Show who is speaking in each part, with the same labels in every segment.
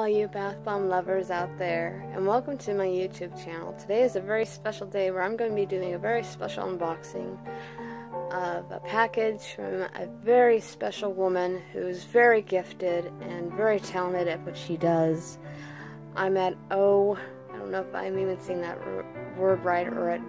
Speaker 1: all you bath bomb lovers out there, and welcome to my YouTube channel. Today is a very special day where I'm going to be doing a very special unboxing of a package from a very special woman who's very gifted and very talented at what she does. I'm at I don't know if I'm even saying that word right, or at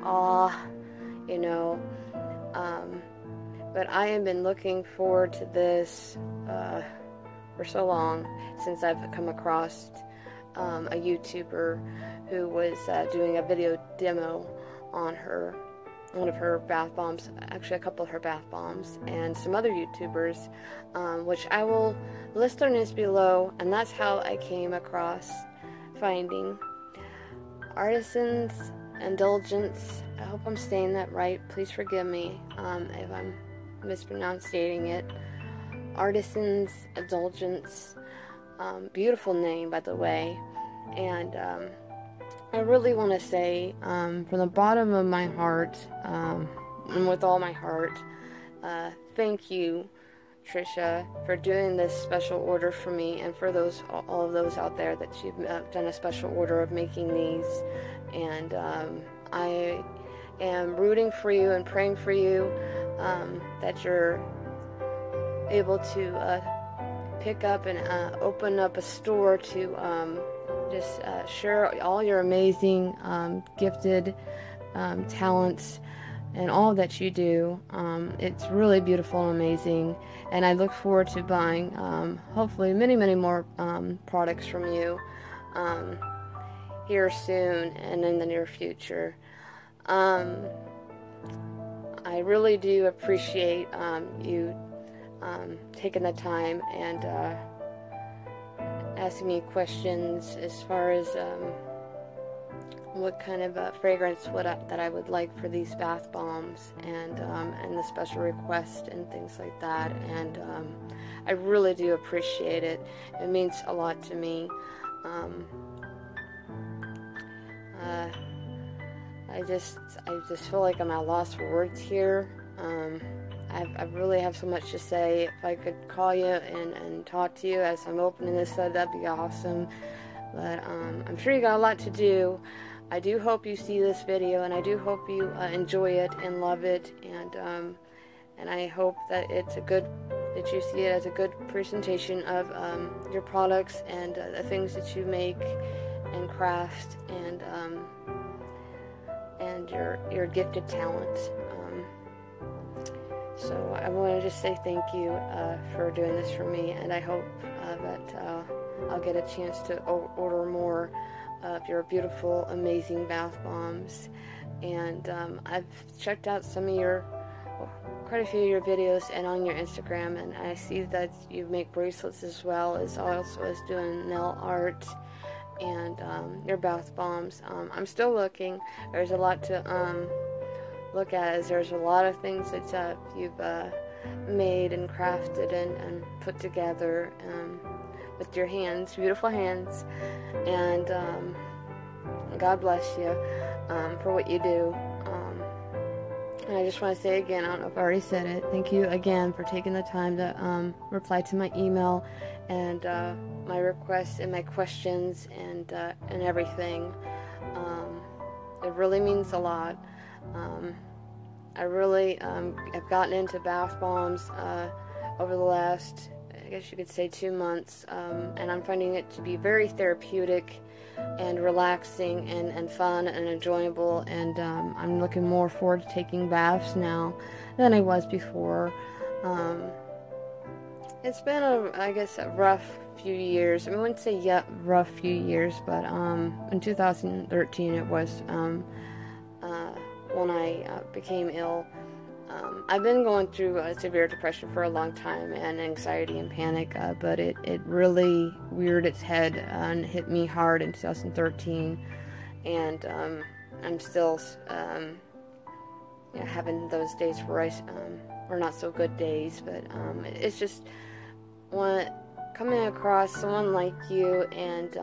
Speaker 1: but I have been looking forward to this for so long, since I've come across a YouTuber who was doing a video demo on one of her bath bombs, actually a couple of her bath bombs, and some other YouTubers, which I will list their names below, and that's how I came across finding Artisan's Indulgence. I hope I'm saying that right. Please forgive me if I'm mispronouncing it. Artisan's Indulgence. Beautiful name, by the way. And I really want to say, from the bottom of my heart, and with all my heart, thank you, Trisha, for doing this special order for me, and for all of those out there that you've done a special order of making these. And I am rooting for you and praying for you, that you're able to pick up and open up a store to just share all your amazing gifted talents and all that you do. It's really beautiful and amazing, and I look forward to buying hopefully many more products from you here soon and in the near future. I really do appreciate you taking the time and asking me questions as far as what kind of fragrance that I would like for these bath bombs, and the special request and things like that. And I really do appreciate it. It means a lot to me. I just feel like I'm at a loss for words here. I really have so much to say. If I could call you and talk to you as I'm opening this, that'd be awesome. But I'm sure you got a lot to do. I do hope you see this video, and I do hope you enjoy it and love it, and I hope that that you see it as a good presentation of your products and the things that you make and craft, and your gifted talent. So I want to just say thank you for doing this for me, and I hope that I'll get a chance to order more of your beautiful, amazing bath bombs. And I've checked out quite a few of your videos and on your Instagram, and I see that you make bracelets as well as doing nail art and your bath bombs. I'm still looking. There's a lot to look at, as there's a lot of things that you've made and crafted and put together with your hands, beautiful hands, and God bless you for what you do. And I just want to say again, I don't know if I already said it, thank you again for taking the time to reply to my email and my requests and my questions and everything. It really means a lot. I really have gotten into bath bombs over the last, I guess you could say, 2 months, and I'm finding it to be very therapeutic and relaxing and fun and enjoyable, and I'm looking more forward to taking baths now than I was before. It's been I guess a rough few years. I wouldn't say rough few years, but in 2013 it was when I became ill. I've been going through severe depression for a long time, and anxiety and panic, but it really reared its head and hit me hard in 2013, and I'm still having those days where or not so good days, but it's just coming across someone like you and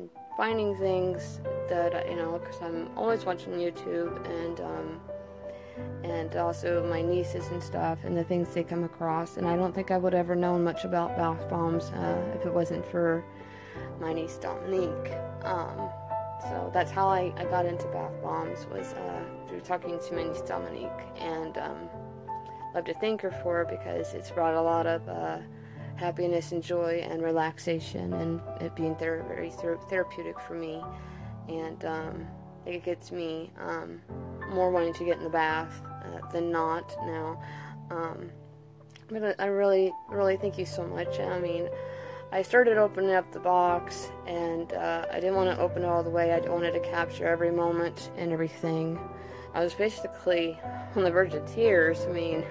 Speaker 1: finding things that, because I'm always watching YouTube, and and also my nieces and stuff, and the things they come across. And I don't think I would have ever known much about bath bombs if it wasn't for my niece Dominique. So that's how I got into bath bombs, was through talking to my niece Dominique, and love to thank her for it, because it's brought a lot of happiness and joy and relaxation, and it being very therapeutic for me, and it gets me more wanting to get in the bath than not now. But I really thank you so much. I mean, I started opening up the box, and I didn't want to open it all the way. I wanted to capture every moment and everything. I was basically on the verge of tears. I mean,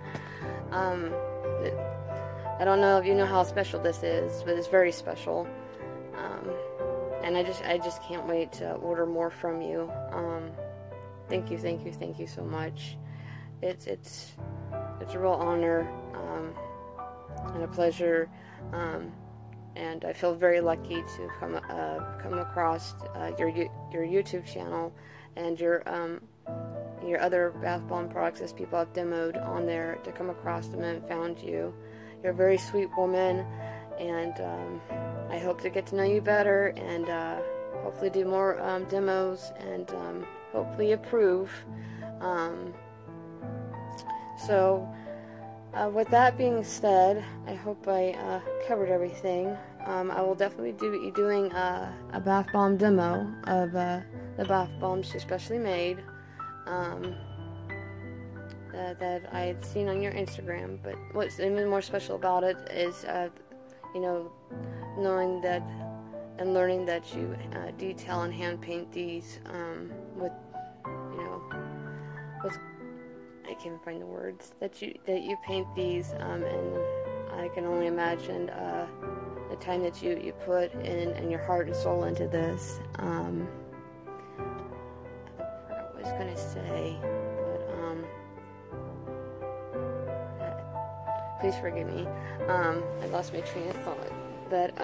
Speaker 1: I don't know if you know how special this is, but it's very special. And I just can't wait to order more from you. Thank you so much. It's a real honor and a pleasure. And I feel very lucky to come across your YouTube channel and your other bath bomb products, as people have demoed on there, to come across them and found you. You're a very sweet woman, and I hope to get to know you better, and hopefully do more demos, and hopefully approve. With that being said, I hope I covered everything. I will definitely be doing a bath bomb demo of the bath bombs she specially made that I had seen on your Instagram. But what's even more special about it is, knowing that and learning that you detail and hand paint these with I can't find the words, that you paint these, and I can only imagine the time that you put in and your heart and soul into this. I forgot what I was gonna say, but please forgive me. I lost my train of thought, but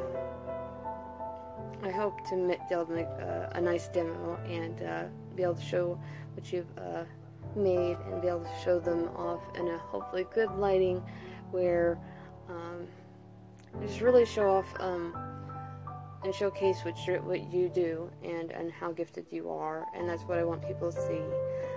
Speaker 1: I hope to be able to make a nice demo and be able to show what you've made, and be able to show them off in a hopefully good lighting, where just really show off and showcase what you do, and how gifted you are, and that's what I want people to see.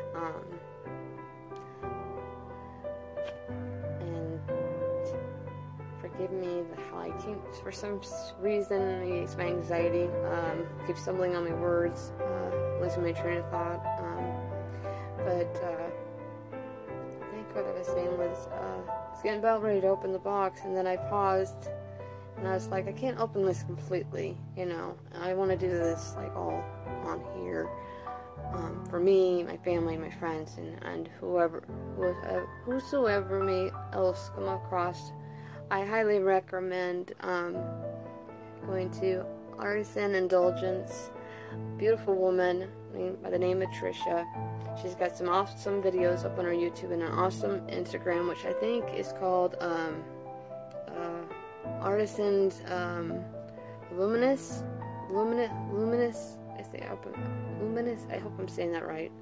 Speaker 1: And forgive me how I keep, for some reason, maybe it's my anxiety, keep stumbling on my words, losing my train of thought. But I think what I was saying was, I was getting about ready to open the box, and then I paused, and I was like, I can't open this completely, I want to do this like all on here, for me, my family, my friends, and whosoever may else come across. I highly recommend going to Artisan Indulgence. Beautiful woman by the name of Trisha. She's got some awesome videos up on her YouTube and an awesome Instagram, which I think is called Artisans Luminous. Luminous. I hope I'm saying that right.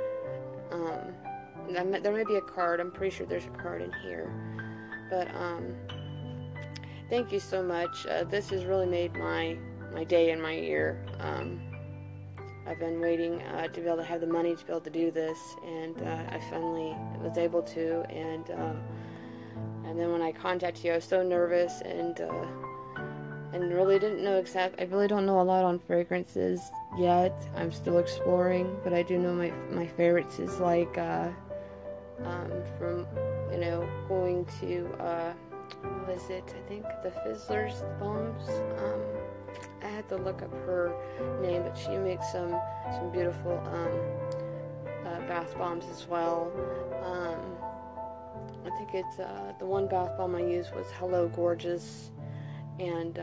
Speaker 1: There may be a card. I'm pretty sure there's a card in here. But thank you so much. This has really made my day and my year. I've been waiting to be able to have the money to be able to do this, and I finally was able to. And then when I contacted you, I was so nervous, and really didn't know I really don't know a lot on fragrances yet. I'm still exploring, but I do know my favorites is like from going to what was it? I think the Fizzler's bombs. I had to look up her name, but she makes some beautiful bath bombs as well. I think it's the one bath bomb I used was Hello Gorgeous, and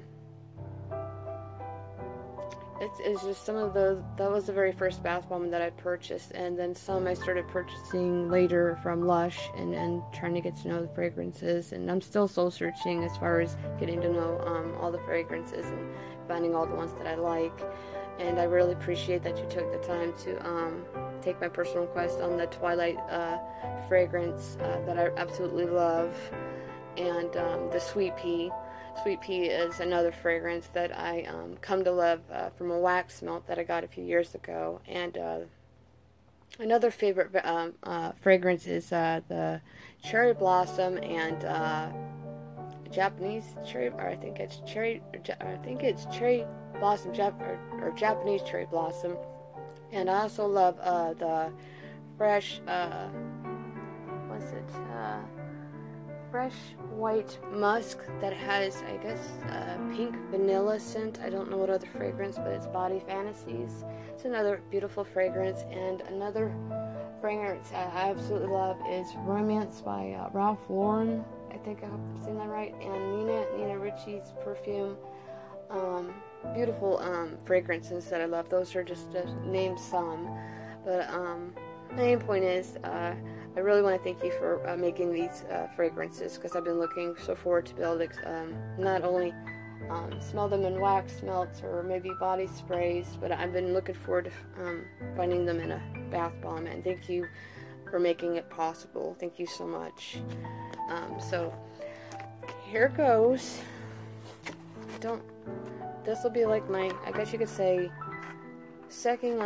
Speaker 1: it's just some of those. That was the very first bath bomb that I purchased, and then some I started purchasing later from Lush, and trying to get to know the fragrances. And I'm still soul searching as far as getting to know all the fragrances and finding all the ones that I like. And I really appreciate that you took the time to take my personal request on the Twilight fragrance that I absolutely love, and the Sweet Pea. Sweet Pea is another fragrance that I come to love from a wax melt that I got a few years ago. And another favorite fragrance is the Cherry Blossom and Japanese cherry, or I think it's cherry blossom, or Japanese cherry blossom. And I also love the fresh, fresh white musk that has, I guess, pink vanilla scent. I don't know what other fragrance, but it's Body Fantasies. It's another beautiful fragrance. And another fragrance I absolutely love is Romance by Ralph Lauren. I think I hope I'm saying that right. And Nina Ricci's perfume. Beautiful fragrances that I love. Those are just to name some. But my main point is, I really want to thank you for making these fragrances, because I've been looking so forward to be able to not only smell them in wax melts or maybe body sprays, but I've been looking forward to finding them in a bath bomb. And thank you for making it possible. Thank you so much. So here goes. This will be like my, I guess you could say, second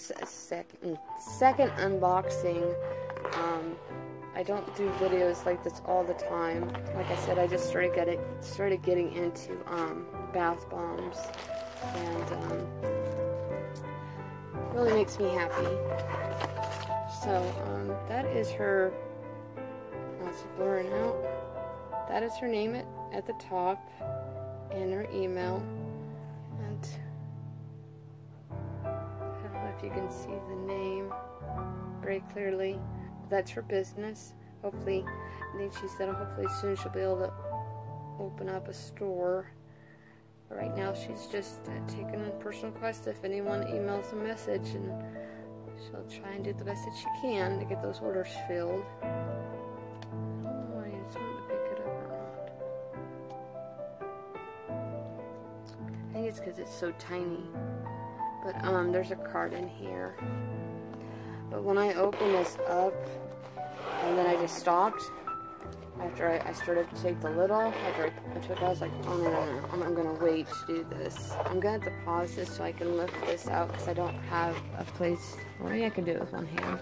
Speaker 1: unboxing. I don't do videos like this all the time. Like I said, I just started getting into bath bombs, and really makes me happy. So that is her. It's blurring out. That is her name at the top, and her email. And I don't know if you can see the name very clearly. That's her business. Hopefully, I think she said hopefully soon she'll be able to open up a store. But right now she's just taking a personal request if anyone emails a message, and she'll try and do the best that she can to get those orders filled. I don't know why I just wanted to pick it up or not. I think it's because it's so tiny. But there's a card in here. But when I open this up, and then I just stopped, after I started to take the lid off, after I took it, I was like, oh no, I'm going to wait to do this. I'm going to have to pause this so I can lift this out, because I don't have a place, well, maybe I can do it with one hand.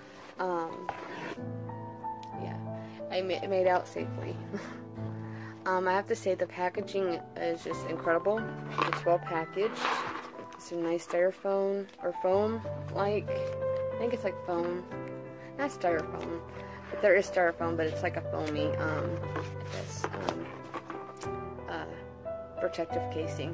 Speaker 1: Yeah, I made out safely. I have to say the packaging is just incredible. It's well packaged. It's a nice styrofoam, or foam, like, I think it's like foam, not styrofoam, but there is styrofoam, but it's like a foamy, I guess, protective casing.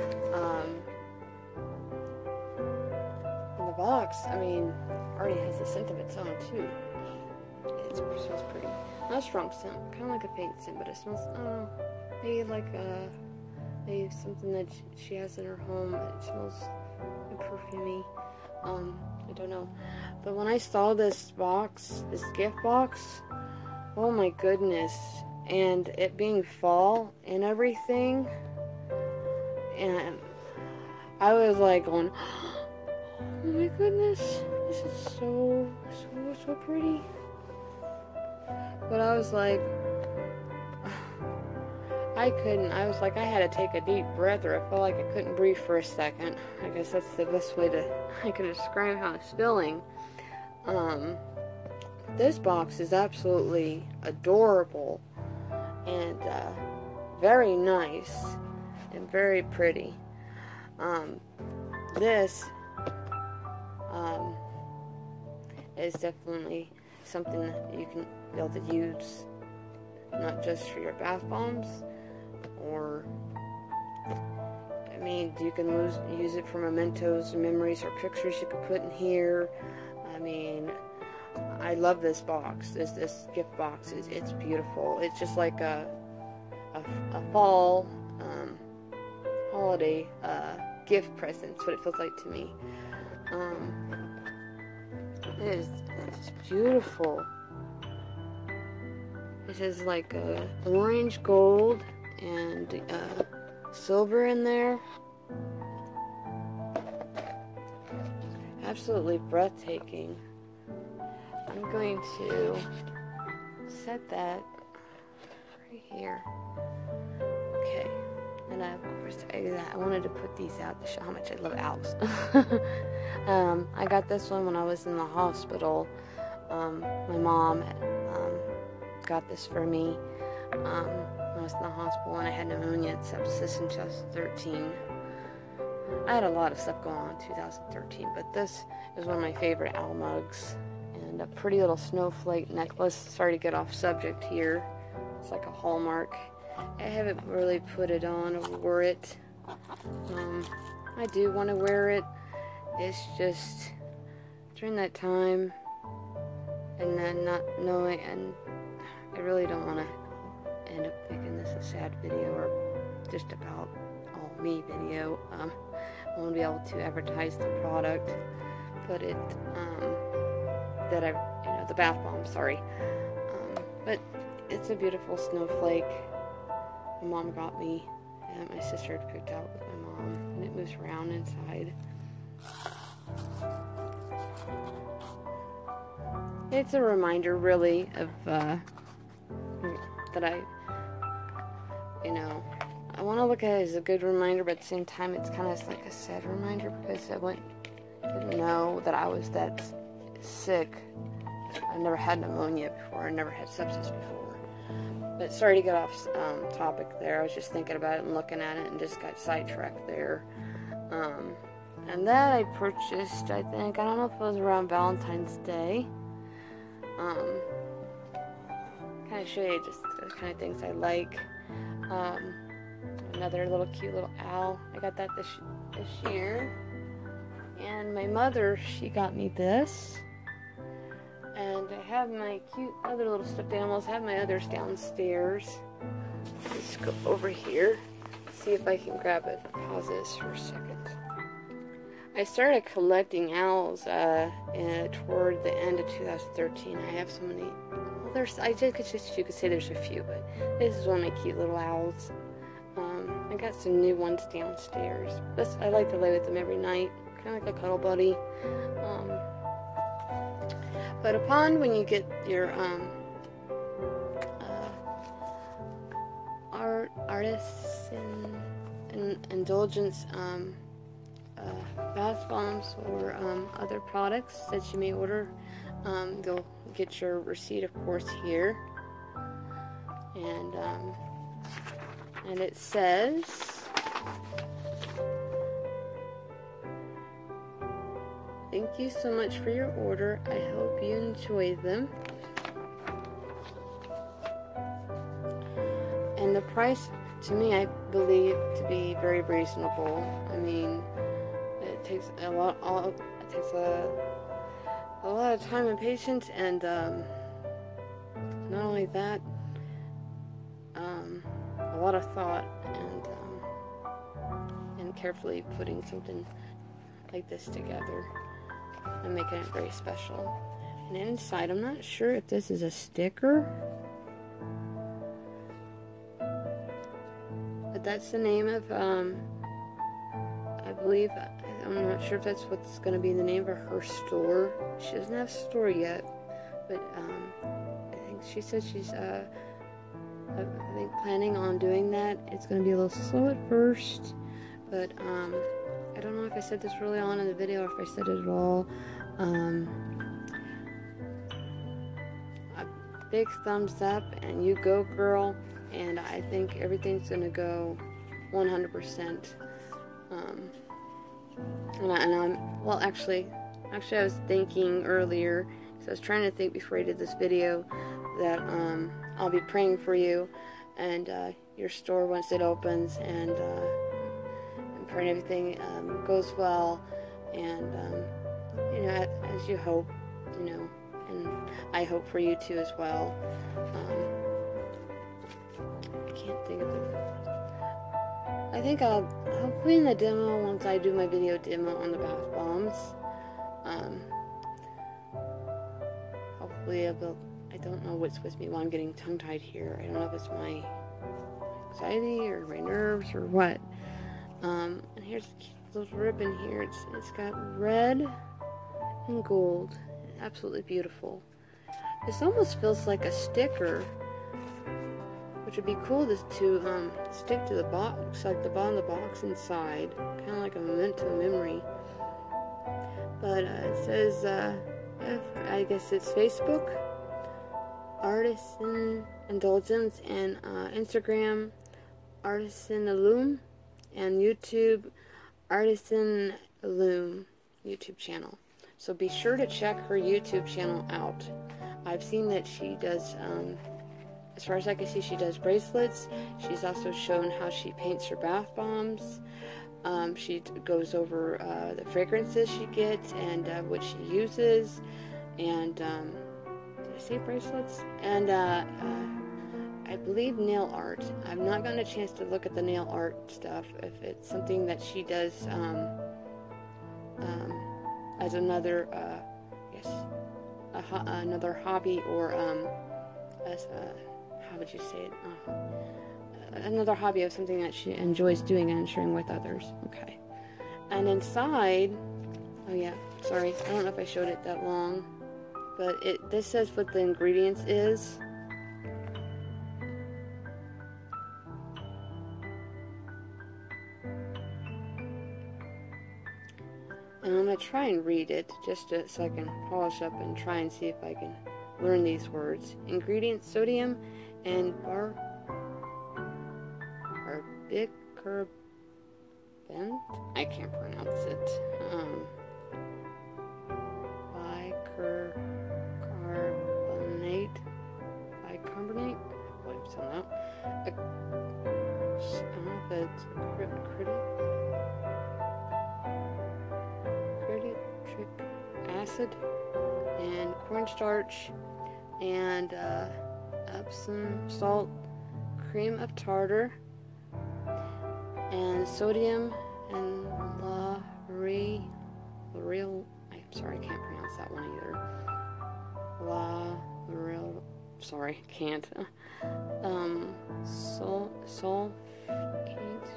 Speaker 1: And the box, I mean, already has a scent of its own too. It smells pretty. Not a strong scent, kind of like a faint scent, but it smells, I don't know, maybe like maybe something that she has in her home. It smells perfumey. I don't know. But when I saw this box, this gift box, oh my goodness, and it being fall and everything, and I was like going, oh my goodness, this is so pretty. But I was like, I was like, I had to take a deep breath, or I felt like I couldn't breathe for a second. I guess that's the best way I can describe how it's feeling. This box is absolutely adorable, and very nice, and very pretty. This is definitely something that you can be able to use, not just for your bath bombs, or, I mean, you can use it for mementos, memories, or pictures you could put in here. I mean, I love this box. This gift box it's beautiful. It's just like a fall holiday gift present. That's what it feels like to me. It's beautiful. It has like orange, gold, and absolutely breathtaking. I'm going to set that right here. Okay, and of course I wanted to put these out to show how much I love owls. I got this one when I was in the hospital. My mom got this for me when I was in the hospital, and I had pneumonia and sepsis in 2013. I had a lot of stuff going on in 2013, but this is one of my favorite owl mugs. And a pretty little snowflake necklace. Sorry to get off subject here. It's like a hallmark. I haven't really put it on or wore it. I do want to wear it. It's just during that time, and then not knowing, and I really don't want to end up making this a sad video or just about all me video. I want to be able to advertise the product, but it that I, the bath bomb, sorry. But it's a beautiful snowflake. My mom got me, and my sister had picked out with my mom, and it moves around inside. It's a reminder, really, of that I want to look at it as a good reminder, but at the same time, it's kind of like a sad reminder because I didn't know that I was that sick. I've never had pneumonia before. I never had sepsis before. But sorry to get off topic there. I was just thinking about it and looking at it and just got sidetracked there. And that I purchased, I think, I don't know if it was around Valentine's Day. Kind of show you just the kind of things I like. Another little cute little owl. I got that this year. And my mother, she got me this. And I have my cute other little stuffed animals. I have my others downstairs. Let's go over here. See if I can grab it. Pause this for a second. I started collecting owls toward the end of 2013. I have so many. Well, you could say there's a few, but this is one of my cute little owls. I got some new ones downstairs. I like to lay with them every night, kind of like a cuddle buddy. But when you get your artists and indulgence bath bombs or other products that you may order, you'll get your receipt, of course, here. And it says, "Thank you so much for your order. I hope you enjoy them." And the price, to me, I believe to be very reasonable. I mean, it takes a lot of time and patience, and not only that, a lot of thought and carefully putting something like this together and making it very special. And inside, I'm not sure if this is a sticker, but that's the name of I believe, I'm not sure if that's what's going to be the name of her store. She doesn't have a store yet, but I think she said she's I think planning on doing that. It's going to be a little slow at first, but I don't know if I said this early on in the video or if I said it at all. A big thumbs up, and you go, girl. And I think everything's going to go 100%. Well, actually, I was thinking earlier, because I was trying to think before I did this video, that I'll be praying for you and your store once it opens, and praying everything goes well, and as you hope, and I hope for you too as well. I can't think of the. I think I'll put in the demo once I do my video demo on the bath bombs. Hopefully I don't know what's with me while I'm getting tongue-tied here. I don't know if it's my anxiety or my nerves or what. And here's a cute little ribbon here. It's got red in gold. Absolutely beautiful. This almost feels like a sticker, which would be cool to stick to the box, like the bottom of the box inside, kind of like a memento memory. But it says, I guess it's Facebook, Artisan Indulgence, and Instagram, Artisan Illum, and YouTube, Artisan Illum YouTube channel. So be sure to check her YouTube channel out. I've seen that she does, as far as I can see, she does bracelets. She's also shown how she paints her bath bombs. She goes over the fragrances she gets and what she uses. And, did I say bracelets? And I believe nail art. I've not gotten a chance to look at the nail art stuff, if it's something that she does as another, another hobby, or as a, how would you say it? Another hobby of something that she enjoys doing and sharing with others. Okay. And inside, oh yeah, sorry, I don't know if I showed it that long, but this says what the ingredients is. And I'm going to try and read it, just so I can polish up and try and see if I can learn these words. Ingredients: sodium and bicarbonate. I can't pronounce it. Bicarbonate. What am I saying now? I don't know if it's critic acid, and cornstarch, and Epsom salt, cream of tartar, and sodium, and lauryl. I'm sorry, I can't pronounce that one either. Lauryl. Sorry, can't. Sulfate.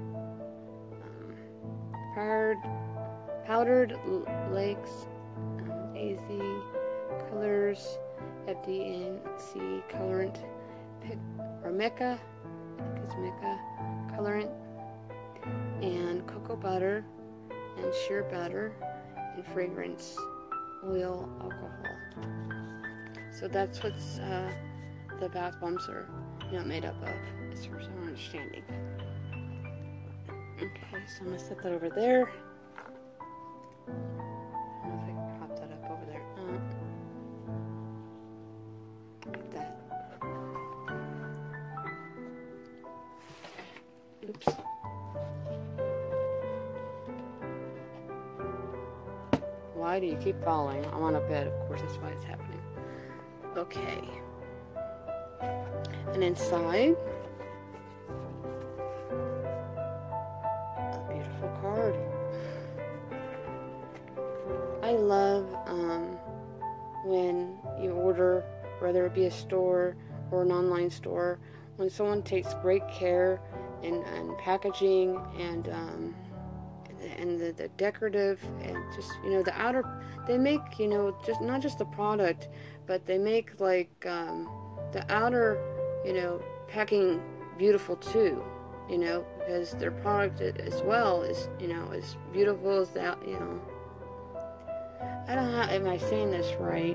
Speaker 1: Powdered lakes, AZ colors, FDNC colorant, or Mica, I think it's Mica colorant, and cocoa butter, and sheer butter, and fragrance oil alcohol. So that's what's the bath bombs are, made up of, as far as I'm understanding. Okay, so I'm gonna set that over there. I don't know if I can prop that up over there. Like that. Oops. Why do you keep falling? I'm on a bed, of course, that's why it's happening. Okay. And inside, a beautiful card. I love when you order, whether it be a store or an online store, when someone takes great care in packaging and the decorative, and just the outer, they make just not just the product, but they make like the outer packing beautiful too, because their product as well is as beautiful as that. I don't know, am I saying this right?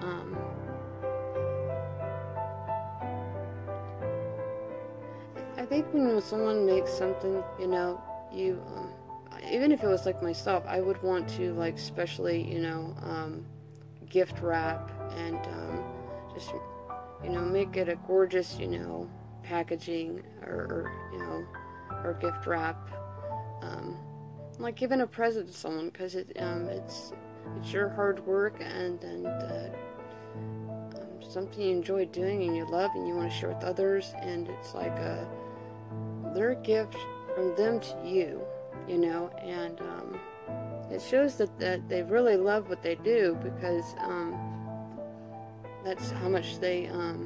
Speaker 1: I think when someone makes something, you even if it was like myself, I would want to like specially, gift wrap and just, make it a gorgeous, packaging or gift wrap, like giving a present to someone, because it's your hard work and something you enjoy doing and you love and you want to share with others, and it's like their gift from them to you, and it shows that they really love what they do, because that's how much they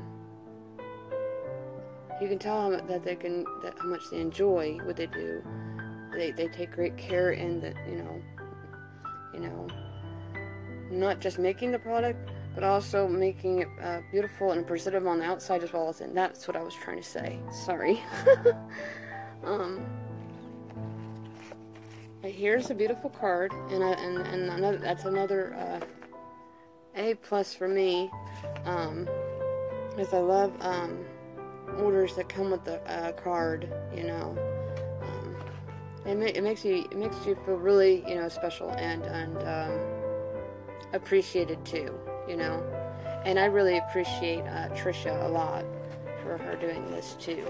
Speaker 1: you can tell how much they enjoy what they do. They take great care in that, not just making the product, but also making it beautiful and presentable on the outside as well as in. That's what I was trying to say. Sorry. Here's a beautiful card, and another, that's another A plus for me, because I love orders that come with the card. You know, it makes you feel really, you know, special and appreciated too. You know, and I really appreciate Trisha a lot for her doing this too.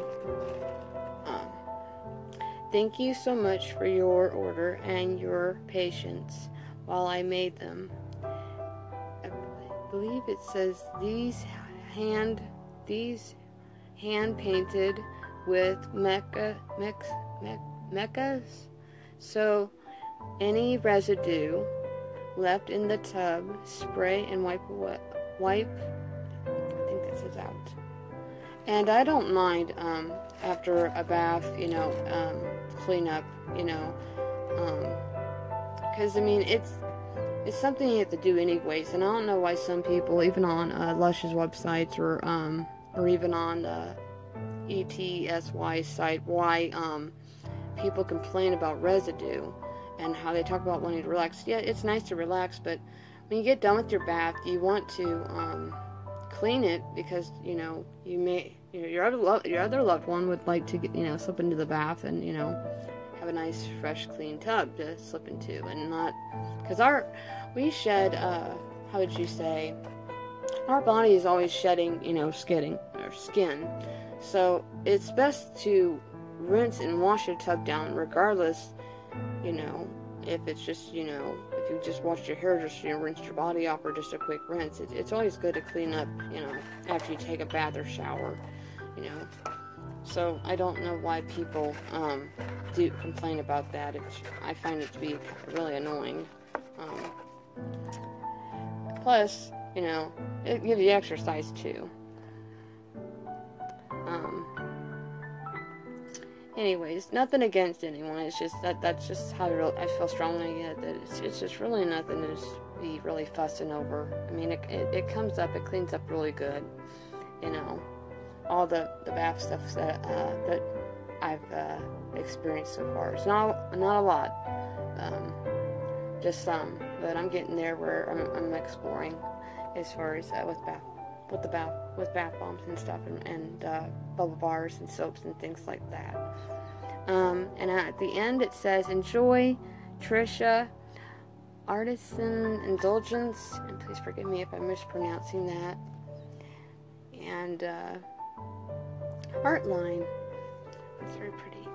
Speaker 1: Thank you so much for your order and your patience while I made them. I believe it says these hand painted with mechas. So any residue left in the tub, spray and wipe away. I think that says out. And I don't mind after a bath, you know, clean up, you know, because I mean it's something you have to do anyways. And I don't know why some people, even on Lush's websites or even on the ETSY site, why people complain about residue and how they talk about wanting to relax. Yeah, it's nice to relax, but when you get done with your bath, you want to clean it, because you know your other loved one would like to get, you know, slip into the bath and, you know, have a nice fresh clean tub to slip into, and not, because we shed how would you say, our body is always shedding, you know, skin, so it's best to rinse and wash your tub down regardless, you know, if it's just, you know, if you just washed your hair, just, you know, rinsed your body off, or just a quick rinse. It's always good to clean up, you know, after you take a bath or shower, you know. So I don't know why people do complain about that. I find it to be really annoying. Plus, you know, it gives you exercise too. Anyways, nothing against anyone. It's just that's just how I feel strongly that it's just really nothing to just be really fussing over. I mean, it comes up, it cleans up really good. You know, all the bath stuff that I've experienced so far. It's not a lot, just some. But I'm getting there where I'm exploring as far as with bath bombs and stuff, and bubble bars and soaps and things like that. And at the end it says, enjoy Trisha Artisan Indulgence, and please forgive me if I'm mispronouncing that, and art line. It's very pretty.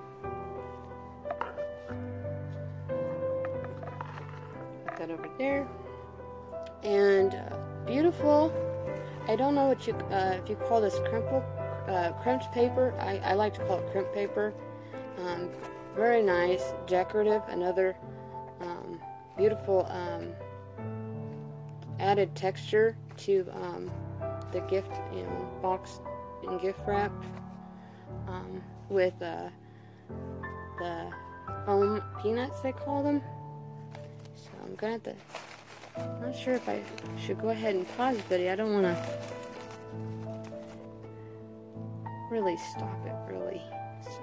Speaker 1: Put that over there. And beautiful. I don't know what if you call this crimped paper. I like to call it crimped paper. Very nice, decorative. Another beautiful added texture to the gift, you know, box and gift wrap, with the foam peanuts, they call them. So I'm gonna have to. I'm not sure if I should go ahead and pause the video. I don't want to really stop it, really. So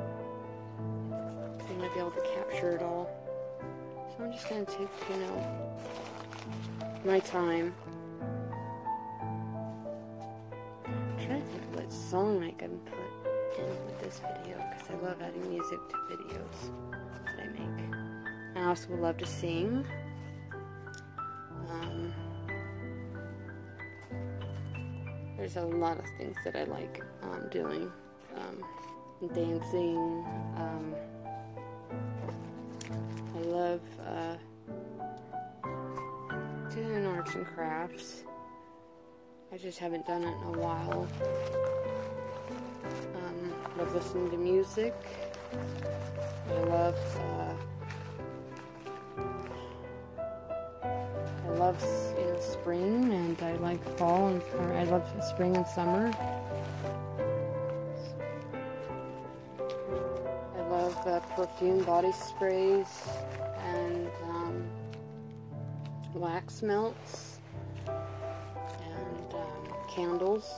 Speaker 1: I'm going to be able to capture it all. So I'm just going to take, you know, my time. I'm trying to think of what song I can put in with this video, because I love adding music to videos that I make. I also would love to sing. There's a lot of things that I like doing. Dancing. I love doing arts and crafts. I just haven't done it in a while. Love listening to music. I love you know, spring, and I like fall, and I love spring and summer. I love perfume body sprays, and wax melts and candles.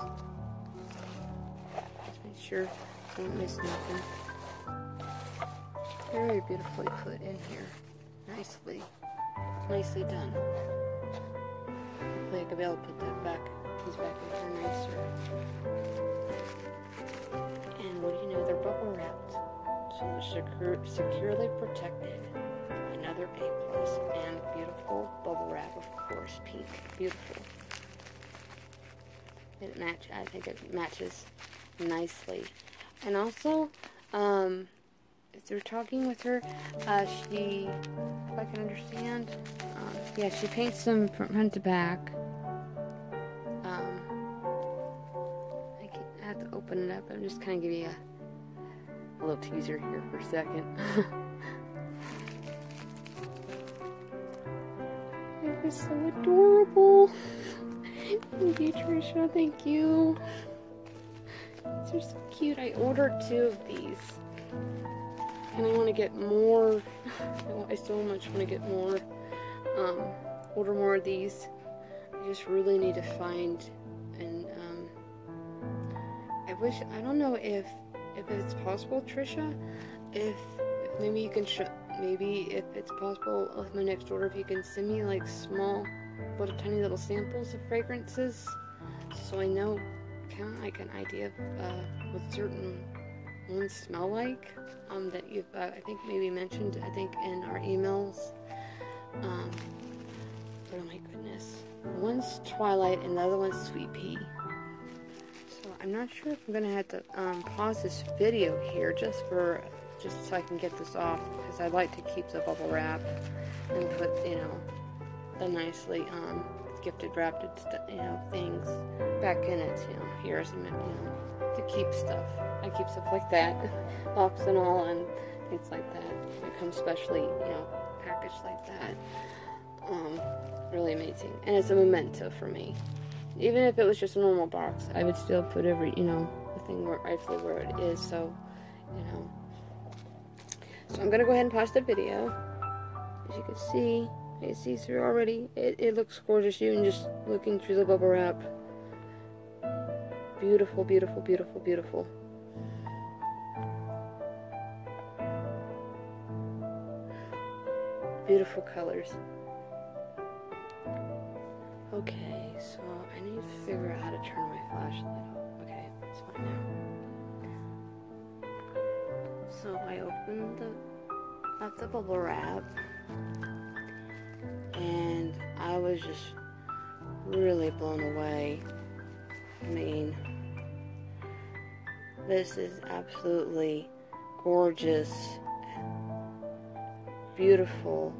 Speaker 1: Just make sure I don't miss nothing. Very beautifully put in here. Nicely done. Hopefully I could be able to put that back, these back in here nicer. And what do you know, they're bubble wrapped. So they're securely protected. Another A+, and beautiful bubble wrap, of course, pink, beautiful. I think it matches nicely. And also, if you're talking with her, she, if I can understand, yeah, she paints them from front to back. I have to open it up. I'm just kind of give you a little teaser here for a second. It was so adorable. Thank you, Trisha. Thank you. These are so cute. I ordered 2 of these. And I want to get more. I so much want to get more. Order more of these. I just really need to find. And I don't know if it's possible, Trisha. If maybe you can maybe if it's possible with my next order, if you can send me like small, tiny little samples of fragrances, so I know kind of like an idea of what certain ones smell like. That you've I think maybe mentioned in our emails. But oh my goodness, one's Twilight and the other one's Sweet Pea. So I'm not sure if I'm gonna have to pause this video here just so I can get this off, because I like to keep the bubble wrap and put, you know, the nicely gifted wrapped things back in it, here as to keep stuff. I keep stuff like that, box and all, and things like that. It comes specially, packaged like that. Really amazing, and it's a memento for me. Even if it was just a normal box, I would still put the thing rightfully where it is. So, So I'm gonna go ahead and pause the video. As you can see through already. It looks gorgeous, even just looking through the bubble wrap. Beautiful, beautiful, beautiful, beautiful. Beautiful colors. Okay, so I need to figure out how to turn my flashlight off. Okay, that's fine now. So I opened up the bubble wrap, and I was just really blown away. I mean, this is absolutely gorgeous, beautiful,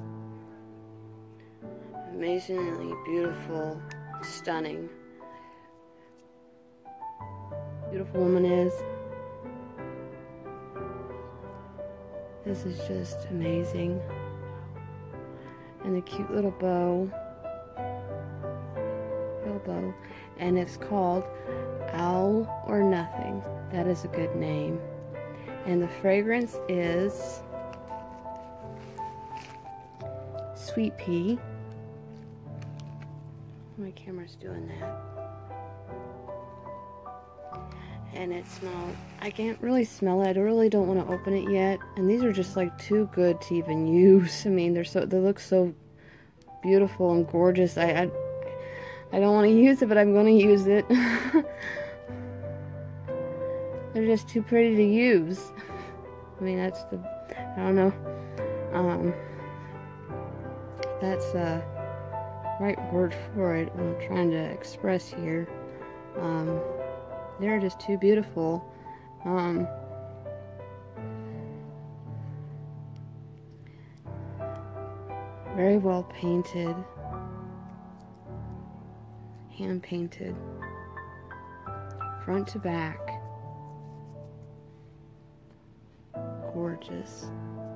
Speaker 1: amazingly beautiful, stunning. Beautiful woman is. This is just amazing. And the cute little bow. And it's called All or Nothing. That is a good name. And the fragrance is Sweet Pea. My camera's doing that. And it smells, I can't really smell it. I really don't want to open it yet. And these are just like too good to even use. I mean, they look so beautiful and gorgeous. I don't want to use it, but I'm going to use it. They're just too pretty to use. I mean, I don't know. That's the right word for it. I'm trying to express here. They're just too beautiful. Very well painted. Hand painted. Front to back. Gorgeous.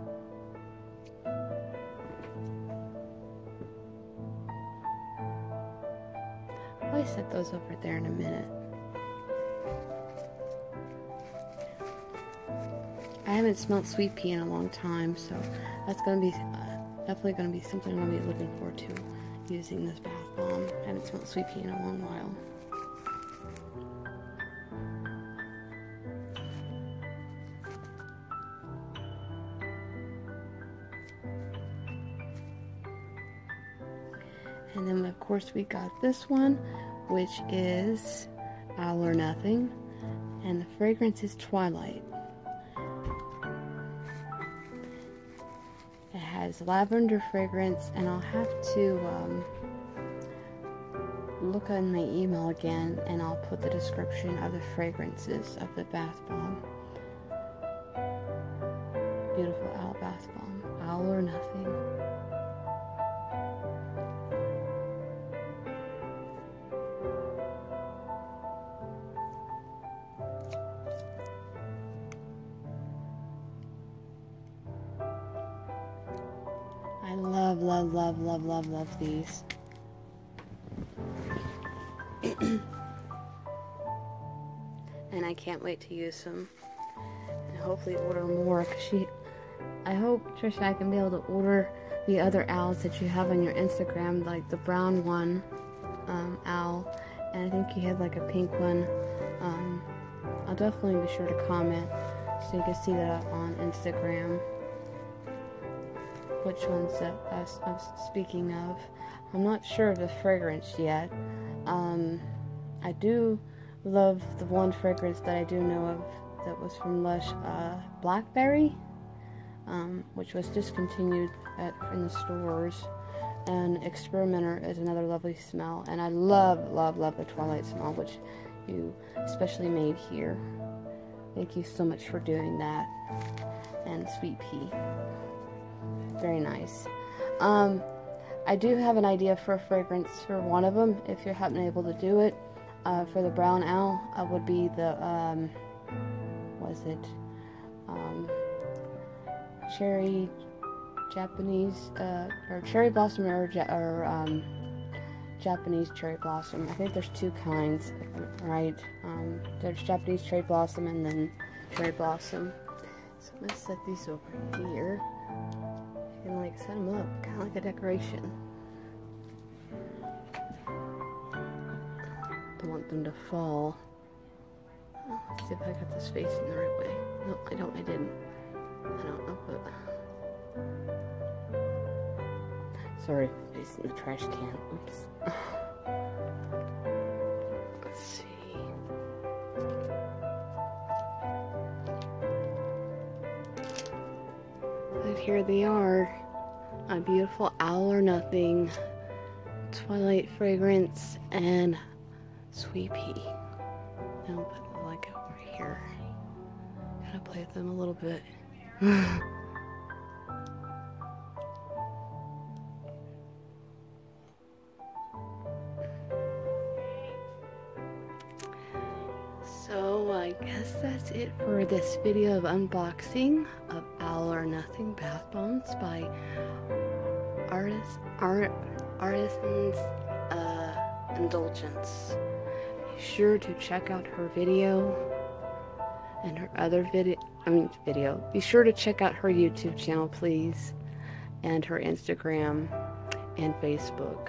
Speaker 1: I'll set those over there in a minute. I haven't smelled Sweet Pea in a long time, so that's gonna be definitely going to be something I'm going to be looking forward to using this bath bomb. I haven't smelled Sweet Pea in a long while. And then of course we got this one, which is All or Nothing, and the fragrance is Twilight. It has lavender fragrance, and I'll have to look in my email again, and I'll put the description of the fragrances of the bath bomb. Beautiful owl bath bomb. All or Nothing. I love these. And I can't wait to use them. And hopefully order more, because I hope, Trisha, I can be able to order the other owls that you have on your Instagram, like the brown one, owl, and I think you had like a pink one. I'll definitely be sure to comment so you can see that on Instagram. Which ones that I'm speaking of. I'm not sure of the fragrance yet. I do love the one fragrance that I do know of that was from Lush, Blackberry, which was discontinued in the stores. And Experimenter is another lovely smell. And I love the Twilight smell, which you especially made here. Thank you so much for doing that. And Sweet Pea. Very nice. I do have an idea for a fragrance for one of them, if you're happen able to do it. For the brown owl, would be the, cherry Japanese, or cherry blossom, or Japanese cherry blossom. I think there's two kinds, right? There's Japanese cherry blossom and then cherry blossom. So I'm gonna set these over here. You can like set them up, kind of like a decoration. Don't want them to fall. Oh, let's see if I got this facing the right way. No, I didn't. I don't know, but... Sorry, facing the trash can. Oops. Let's see. But here they are. A beautiful All or Nothing Twilight fragrance and Sweet Pea. I'll put the like over here. Kind of play with them a little bit. So I guess that's it for this video of unboxing of All or Nothing bath bombs by Artisan's Indulgence. Be sure to check out her video and her other video. Be sure to check out her YouTube channel, please, and her Instagram and Facebook.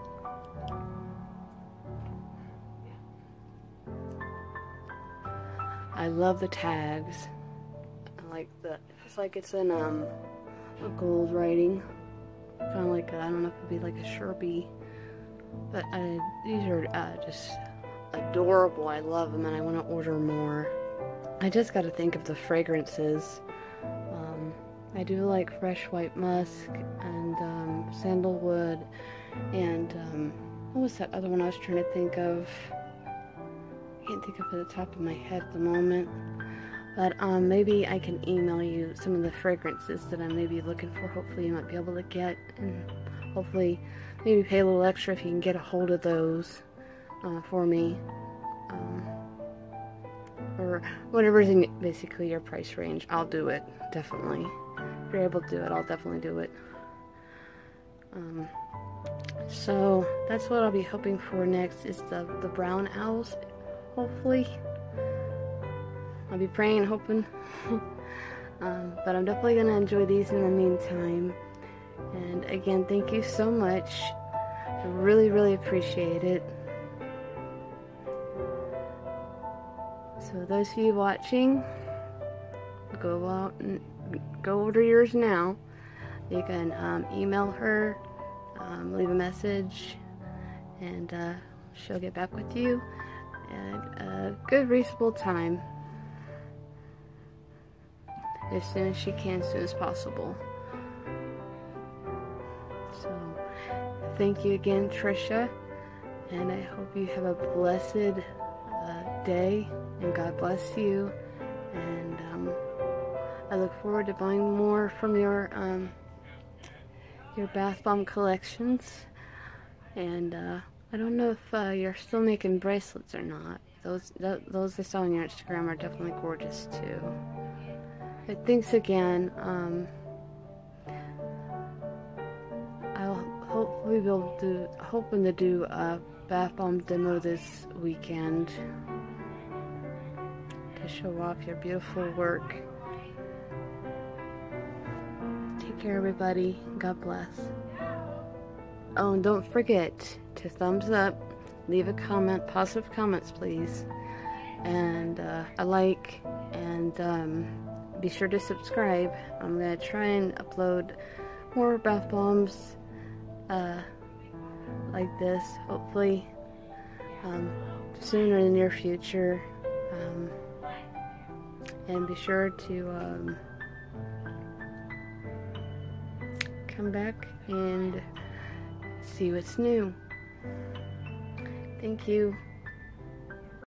Speaker 1: I love the tags. I like it's like it's in a gold writing. Kind of like I don't know if it'd be like a Sharpie, but these are just adorable. I love them, and I want to order more. I just got to think of the fragrances. I do like fresh white musk and sandalwood, and what was that other one I was trying to think of? I can't think of it at the top of my head at the moment. But maybe I can email you some of the fragrances that I may be looking for. Hopefully you might be able to get, and hopefully maybe pay a little extra if you can get a hold of those for me. Or whatever's in basically your price range. I'll do it, definitely. If you're able to do it, I'll definitely do it. So that's what I'll be hoping for next, is the brown owls, hopefully. I'll be praying and hoping. But I'm definitely going to enjoy these in the meantime. And again, thank you so much. I really, really appreciate it. So those of you watching, go out and go order yours now. You can email her, leave a message, and she'll get back with you at a good, reasonable time. As soon as she can, as soon as possible. So, thank you again, Trisha, and I hope you have a blessed day, and God bless you. And I look forward to buying more from your bath bomb collections. And I don't know if you're still making bracelets or not. Those I saw on your Instagram are definitely gorgeous too. But thanks again. I'll hopefully hoping to do a bath bomb demo this weekend to show off your beautiful work. Take care, everybody. God bless. Oh, and don't forget to thumbs up, leave a comment, positive comments, please, and a like, and be sure to subscribe. I'm gonna try and upload more bath bombs like this, hopefully soon or in the near future. And be sure to come back and see what's new. Thank you.